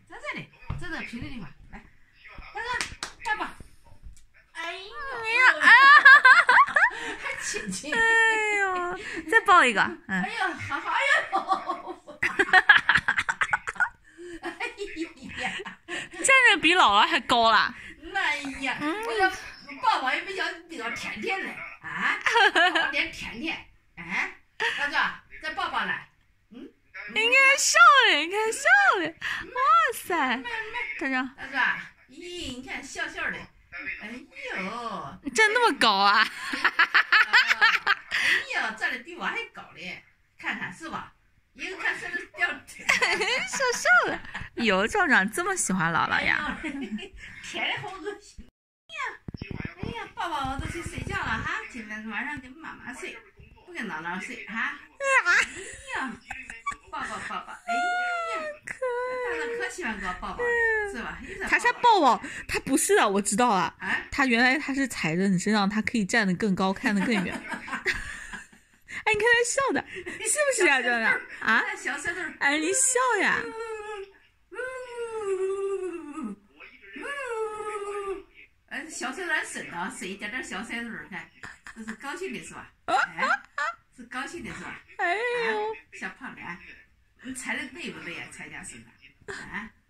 在这里，在这平的地方，来，爸爸。哎呀，还亲亲。 哎呦，再抱一个。 哎呀，好好，哎呦。哎呀， 站着比姥姥还高了。 哎呀，我说抱抱也比较甜甜的啊，抱点甜甜，哎，大哥，再抱抱来， 你看笑嘞，你看笑嘞，哇塞，大张， 大哥，咦，你看笑笑的，哎呦， 站那么高啊？ 哎呀，站的比我还高嘞，看看是吧？一个看身子掉笑笑的。哟，壮壮这么喜欢姥姥呀？ 甜的好恶心。哎呀，抱抱我都去睡觉了哈，今天晚上跟妈妈睡，不跟姥姥睡哈。哎呀，抱抱，哎呀，大哥可喜欢给我抱抱了，是吧？ 他是抱抱，他不是啊，我知道了。 啊， 他原来他是踩着你身上，他可以站得更高，看得更远。哎，你看他笑的，是不是啊，壮壮？啊？ 小舌头。 哎，你笑呀。 小舌头伸的，伸一点点小舌头，看，这是高兴的是吧？哎，是高兴的是吧？ 哎呦， 小胖脸，你踩的累不累啊？踩家身上，啊？